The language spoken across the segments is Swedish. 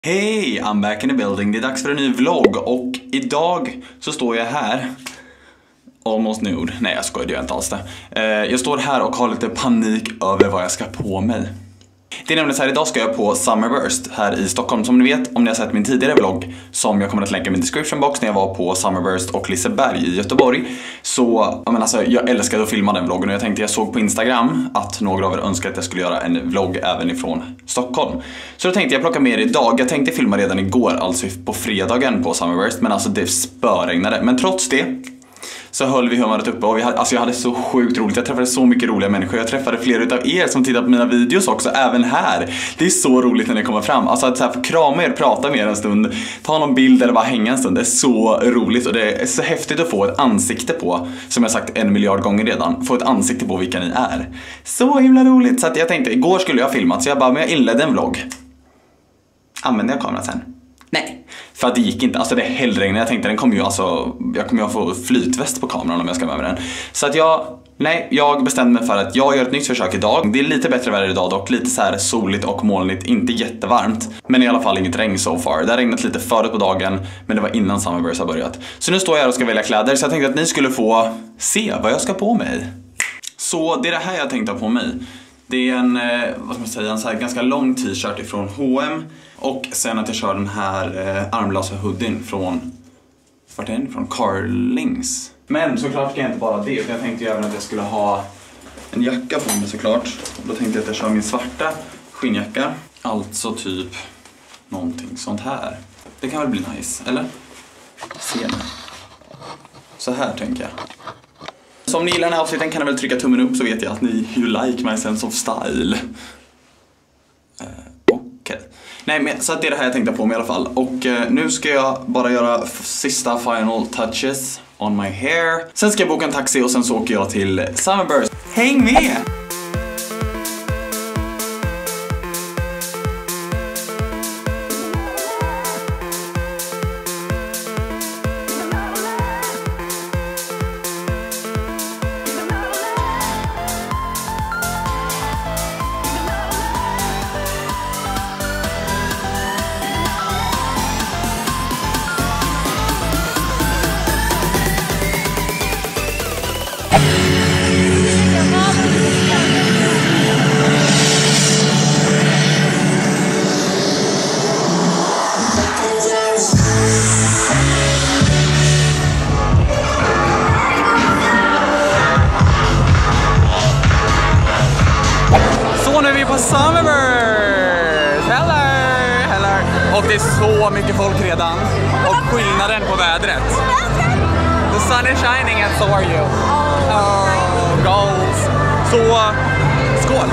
Hej, I'm back in the building. Det är dags för en ny vlogg och idag så står jag här almost nude. Nej, jag skojar, det gör jag inte alls det. Jag står här och har lite panik över vad jag ska på mig. Det är nämligen så här, idag ska jag på Summerburst här i Stockholm. Som ni vet, om ni har sett min tidigare vlogg som jag kommer att länka i min description box när jag var på Summerburst och Liseberg i Göteborg. Så, jag älskade att filma den vloggen och jag såg på Instagram att några av er önskade att jag skulle göra en vlogg även ifrån Stockholm. Så då tänkte jag plocka med er idag. Jag tänkte filma redan igår, alltså på fredagen på Summerburst, men alltså det spöregnade. Men trots det så höll vi humöret uppe och jag hade så sjukt roligt. Jag träffade så mycket roliga människor. Jag träffade flera utav er som tittar på mina videos också, även här. Det är så roligt när det kommer fram. Alltså att så här, få krama er, prata med er en stund, ta någon bild eller bara hänga en stund. Det är så roligt och det är så häftigt att få ett ansikte på, som jag sagt 1 miljard gånger redan, få ett ansikte på vilka ni är. Så himla roligt. Så att jag tänkte, igår skulle jag ha filmat, så jag bara, men jag inledde en vlogg. Använde jag kameran sen? Nej, för att det gick inte. Alltså det hällregnade. Jag tänkte jag kommer ju att få flytväst på kameran om jag ska med den. Så att jag bestämde mig för att jag gör ett nytt försök idag. Det är lite bättre väder idag dock, lite så här soligt och molnigt, inte jättevarmt, men i alla fall inget regn so far. Det har regnat lite förut på dagen, men det var innan Summerburst har börjat. Så nu står jag här och ska välja kläder, så jag tänkte att ni skulle få se vad jag ska på mig. Så det är det här jag tänkte ha på mig. Det är en, en så här ganska lång t-shirt ifrån H&M. Och sen att jag kör den här armlösa hoodien från Carlings. Men såklart ska jag inte bara det, utan jag tänkte ju även att jag skulle ha en jacka på mig såklart. Då tänkte jag att jag kör min svarta skinnjacka. Alltså typ någonting sånt här. Det kan väl bli nice, eller? Se nu. Så här tänker jag. Så om ni gillar den här avsnitten kan ni väl trycka tummen upp, så vet jag att ni you like my sense of style. Nej, men så att det är det här jag tänkte på mig i alla fall. Och nu ska jag bara göra sista final touches on my hair. Sen ska jag boka en taxi och sen så åker jag till Summerburst. Häng med! Nu är vi på Summerburst! Hello! Och det är så mycket folk redan. Och skillnaden på vädret. The sun is shining and so are you. Oh, goals. Så, skål!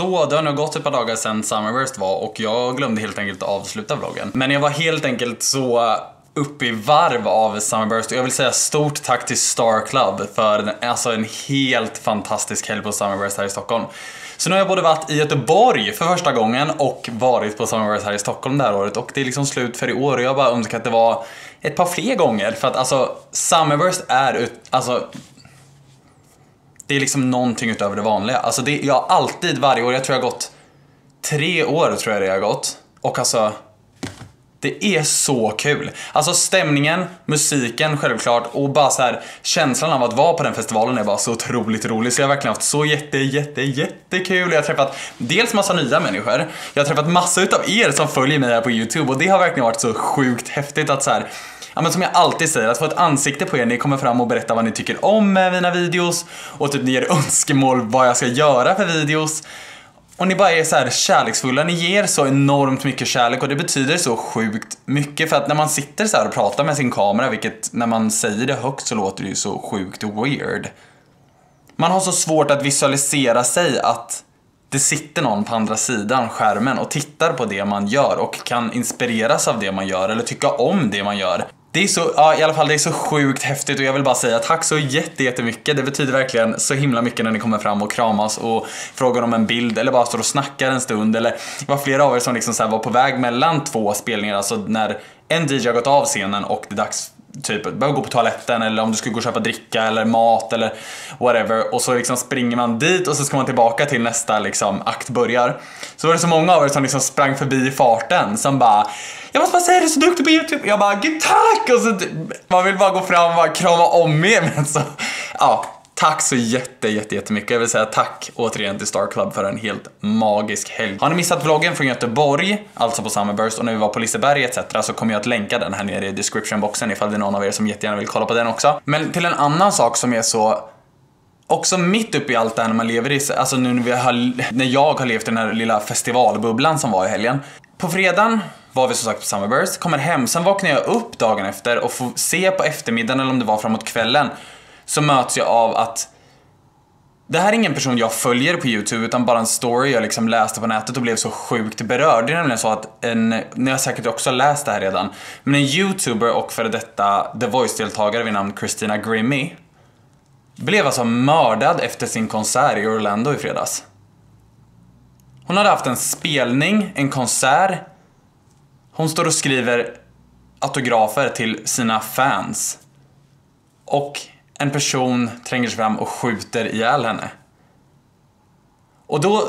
Så det har nu gått ett par dagar sedan Summerburst var och jag glömde helt enkelt att avsluta vloggen. Men jag var helt enkelt så uppe i varv av Summerburst och jag vill säga stort tack till Star Club för en helt fantastisk helg på Summerburst här i Stockholm. Så nu har jag både varit i Göteborg för första gången och varit på Summerburst här i Stockholm det här året och det är liksom slut för i år och jag bara önskar att det var ett par fler gånger för att alltså Summerburst är det är liksom någonting utöver det vanliga. Alltså jag har alltid varje år, jag tror jag har gått 3 år tror jag det har gått. Och alltså, det är så kul. Alltså stämningen, musiken självklart och bara så här känslan av att vara på den festivalen är bara så otroligt rolig. Så jag har verkligen haft så jättekul. Jag har träffat dels massa nya människor. Jag har träffat massa utav er som följer mig här på YouTube och det har verkligen varit så sjukt häftigt att så här. Ja, men som jag alltid säger, att få ett ansikte på er när ni kommer fram och berättar vad ni tycker om med mina videos och typ ni ger önskemål vad jag ska göra för videos och ni bara är så här kärleksfulla, ni ger så enormt mycket kärlek och det betyder så sjukt mycket för att när man sitter så här och pratar med sin kamera, vilket när man säger det högt så låter det ju så sjukt weird. Man har så svårt att visualisera sig att det sitter någon på andra sidan skärmen och tittar på det man gör och kan inspireras av det man gör eller tycka om det man gör. Det är så, ja, i alla fall det är så sjukt häftigt och jag vill bara säga tack så jättemycket. Det betyder verkligen så himla mycket när ni kommer fram och kramas och frågar om en bild eller bara står och snackar en stund. Eller det var flera av er som liksom så här var på väg mellan 2 spelningar, alltså när en DJ har gått av scenen och det är dags typ behöver gå på toaletten eller om du ska gå och köpa dricka eller mat eller whatever och så liksom springer man dit och så ska man tillbaka till nästa liksom akt börjar. Så var det så många av er som liksom sprang förbi i farten som bara jag måste bara säga du är så duktig på YouTube. Jag bara gud tack och så man vill bara gå fram och bara krama om er men så ja. Tack så jättemycket. Jag vill säga tack återigen till Star Club för en helt magisk helg. Har ni missat vloggen från Göteborg, alltså på Summerburst och när vi var på Liseberg etc. så kommer jag att länka den här nere i descriptionboxen ifall det är någon av er som jättegärna vill kolla på den också. Men till en annan sak som är så också mitt uppe i allt det här när man lever i, alltså nu när jag har levt i den här lilla festivalbubblan som var i helgen. På fredagen var vi som sagt på Summerburst, kommer hem, sen vaknar jag upp dagen efter och får se på eftermiddagen eller om det var framåt kvällen. Så möts jag av att det här är ingen person jag följer på YouTube utan bara en story jag liksom läste på nätet och blev så sjukt berörd. Det är nämligen så att ni har säkert också läst det här redan, men en YouTuber och för detta The Voice-deltagare vid namn Christina Grimmie blev alltså mördad efter sin konsert i Orlando i fredags. Hon hade haft en spelning, en konsert. Hon står och skriver autografer till sina fans. Och en person tränger sig fram och skjuter ihjäl henne. Och då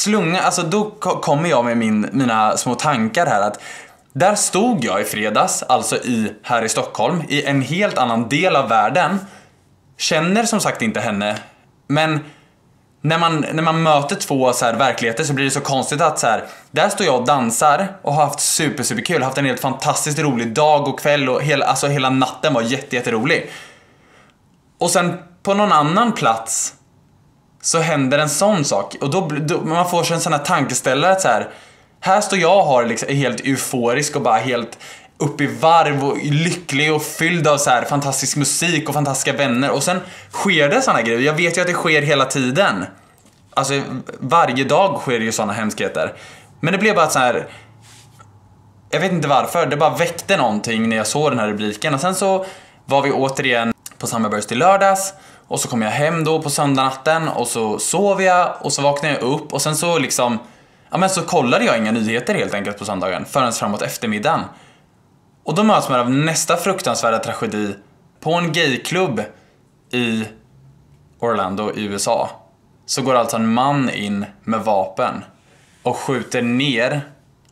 kommer jag med mina små tankar här att där stod jag i fredags, alltså här i Stockholm, i en helt annan del av världen. Känner som sagt inte henne, men när man möter 2 så här verkligheter så blir det så konstigt att så här, där står jag och dansar och har haft superkul, haft en helt fantastiskt rolig dag och kväll och hela natten var jätterolig. Och sen på någon annan plats så händer en sån sak och då man får sig en sån här tankeställare att så här står jag och har liksom, är helt euforisk och bara helt upp i varv och lycklig och fylld av så här fantastisk musik och fantastiska vänner och sen sker det såna grejer. Jag vet ju att det sker hela tiden. Alltså varje dag sker det ju såna hemskheter. Men det blev bara så här, jag vet inte varför, det bara väckte någonting när jag såg den här rubriken och sen så var vi återigen på Summerburst i lördags och så kom jag hem då på söndagsnatten och så sov jag och så vaknade jag upp och sen så liksom så kollade jag inga nyheter helt enkelt på söndagen förrän framåt eftermiddagen. Och då möts man av nästa fruktansvärda tragedi på en gayklubb i Orlando i USA. Så går alltså en man in med vapen och skjuter ner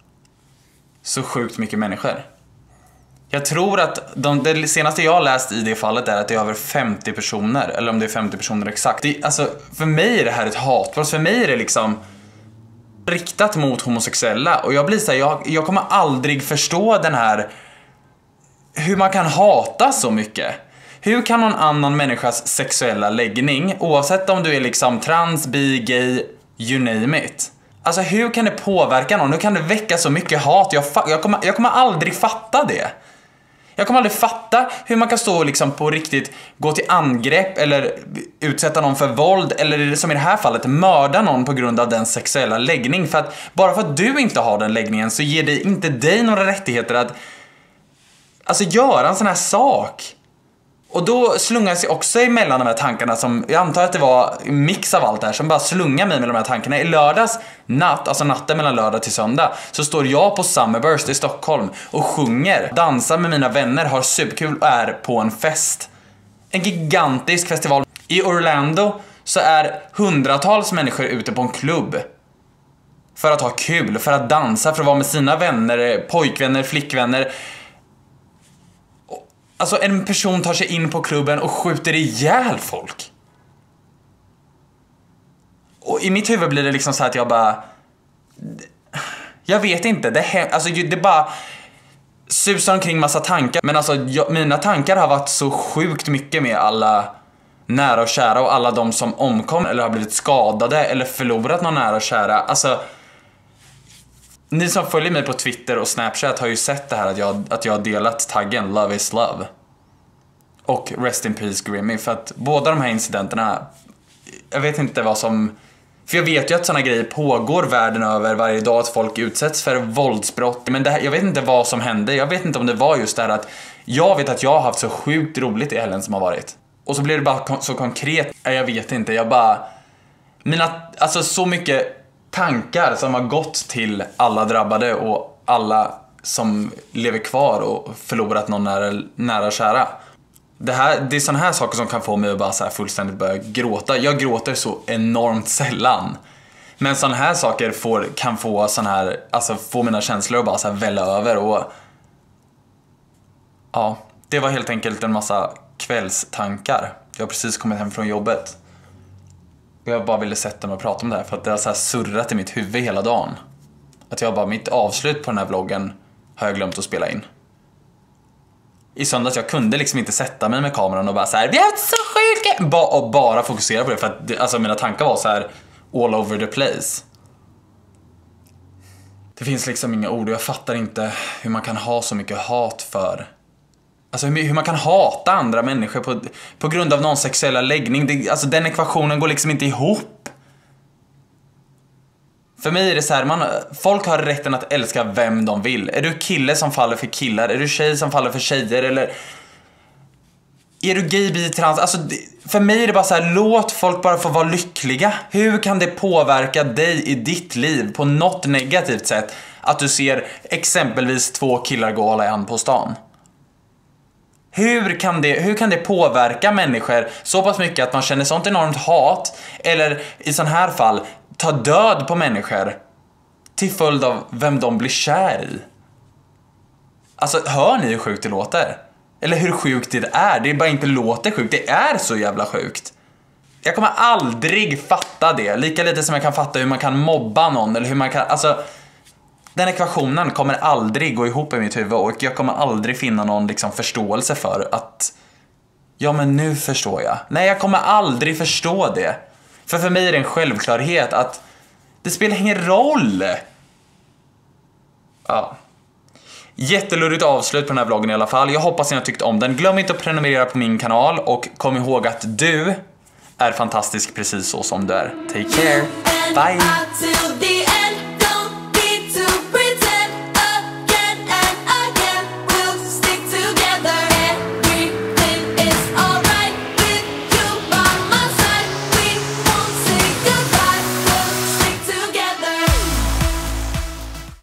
så sjukt mycket människor. Jag tror att det senaste jag har läst i det fallet är att det är över 50 personer. Eller om det är 50 personer exakt. Alltså, för mig är det här ett hatbrott. För mig är det liksom riktat mot homosexuella. Och jag blir så här, jag kommer aldrig förstå den här, hur man kan hata så mycket. Hur kan någon annan människas sexuella läggning, oavsett om du är liksom trans, bi, gay, you name it. Alltså hur kan det påverka någon? Hur kan det väcka så mycket hat? Jag kommer aldrig fatta det. Jag kommer aldrig fatta hur man kan stå liksom på riktigt gå till angrepp eller utsätta någon för våld eller som i det här fallet mörda någon på grund av den sexuella läggning. För att bara för att du inte har den läggningen så ger det inte dig några rättigheter att alltså göra en sån här sak. Och då slungas jag också emellan de här tankarna som jag antar att det var en mix av allt det här som bara slungar mig med de här tankarna. I lördags natt, alltså natten mellan lördag till söndag, så står jag på Summerburst i Stockholm och sjunger, dansar med mina vänner, har superkul och är på en fest. En gigantisk festival. I Orlando så är hundratals människor ute på en klubb för att ha kul, för att dansa, för att vara med sina vänner, pojkvänner, flickvänner. Alltså en person tar sig in på klubben och skjuter ihjäl folk. Och i mitt huvud blir det liksom så att jag bara... Jag vet inte, det bara susar omkring massa tankar. Men alltså mina tankar har varit så sjukt mycket med alla nära och kära och alla de som omkom eller har blivit skadade eller förlorat någon nära och kära. Alltså... Ni som följer mig på Twitter och Snapchat har ju sett det här att jag har delat taggen Love is Love och Rest in Peace Grimmy, för att båda de här incidenterna, jag vet inte vad som, för jag vet ju att såna grejer pågår världen över varje dag, att folk utsätts för våldsbrott, men det här, jag vet inte vad som hände. Jag vet inte om det var just det här att jag vet att jag har haft så sjukt roligt i helgen som har varit, och så blir det bara så konkret. Jag vet inte, jag bara alltså så mycket tankar som har gått till alla drabbade och alla som lever kvar och förlorat någon nära kära. Det är såna här saker som kan få mig att bara så här fullständigt börja gråta. Jag gråter så enormt sällan. Men såna här saker kan få få mina känslor att bara så här välla över. Och ja, det var helt enkelt en massa kvällstankar. Jag har precis kommit hem från jobbet. Jag bara ville sätta mig och prata om det här för att det har så här surrat i mitt huvud hela dagen. Att jag bara, mitt avslut på den här vloggen har jag glömt att spela in. I söndags jag kunde liksom inte sätta mig med kameran och bara så här, vi är så sjuka! Och bara fokusera på det för att alltså mina tankar var så här all over the place. Det finns liksom inga ord och jag fattar inte hur man kan ha så mycket hat för... Alltså hur man kan hata andra människor på grund av någon sexuella läggning. Alltså den ekvationen går liksom inte ihop. För mig är det så här, folk har rätten att älska vem de vill. Är du kille som faller för killar? Är du tjej som faller för tjejer? Eller är du gay, bi, trans? Alltså för mig är det bara så här, låt folk bara få vara lyckliga. Hur kan det påverka dig i ditt liv på något negativt sätt att du ser exempelvis 2 killar gå alla i hand på stan? Hur kan det påverka människor så pass mycket att man känner sånt enormt hat, eller i sån här fall ta död på människor till följd av vem de blir kär i? Alltså hör ni hur sjukt det låter? Eller hur sjukt det är? Det är bara inte låter sjukt, det är så jävla sjukt. Jag kommer aldrig fatta det, lika lite som jag kan fatta hur man kan mobba någon eller hur man kan, alltså den ekvationen kommer aldrig gå ihop i mitt huvud och jag kommer aldrig finna någon liksom förståelse för att ja men nu förstår jag. Nej, jag kommer aldrig förstå det. För mig är det en självklarhet att det spelar ingen roll. Ja. Jättelurigt avslut på den här vloggen i alla fall. Jag hoppas ni har tyckt om den. Glöm inte att prenumerera på min kanal och kom ihåg att du är fantastisk precis så som du är. Take care. Bye.